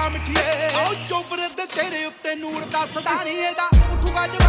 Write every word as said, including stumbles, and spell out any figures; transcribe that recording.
ਜਾ ਮਿੱਠੀਏ ਓ ਚੋਬਰ ਦੇ ਤੇਰੇ ਉੱਤੇ ਨੂਰ ਦਾ ਸਦਾ ਨੀ ਇਹਦਾ ਉੱਠੂਗਾ